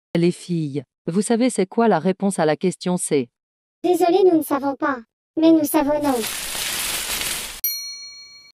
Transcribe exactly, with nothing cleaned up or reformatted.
Les filles, vous savez c'est quoi la réponse à la question C? Désolé, nous ne savons pas. Mais nous savons non.